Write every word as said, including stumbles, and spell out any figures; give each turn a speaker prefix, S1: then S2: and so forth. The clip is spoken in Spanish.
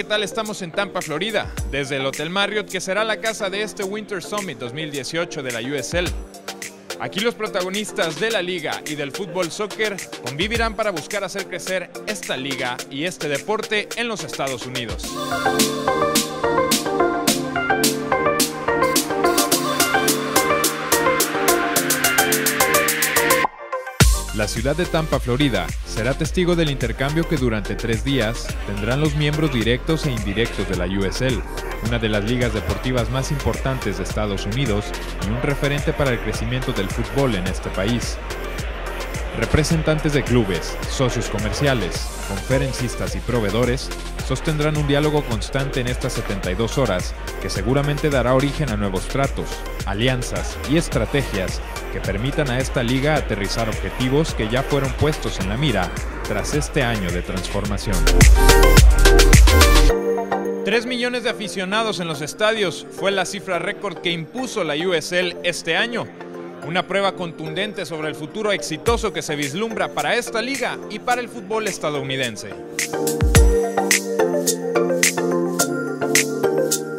S1: ¿qué tal? Estamos en Tampa, Florida, desde el Hotel Marriott, que será la casa de este Winter Summit dos mil dieciocho de la U S L. Aquí los protagonistas de la liga y del fútbol soccer convivirán para buscar hacer crecer esta liga y este deporte en los Estados Unidos. La ciudad de Tampa, Florida, será testigo del intercambio que durante tres días tendrán los miembros directos e indirectos de la U S L, una de las ligas deportivas más importantes de Estados Unidos y un referente para el crecimiento del fútbol en este país. Representantes de clubes, socios comerciales, conferencistas y proveedores sostendrán un diálogo constante en estas setenta y dos horas que seguramente dará origen a nuevos tratos, alianzas y estrategias que permitan a esta liga aterrizar objetivos que ya fueron puestos en la mira tras este año de transformación. Tres millones de aficionados en los estadios fue la cifra récord que impuso la U S L este año. Una prueba contundente sobre el futuro exitoso que se vislumbra para esta liga y para el fútbol estadounidense.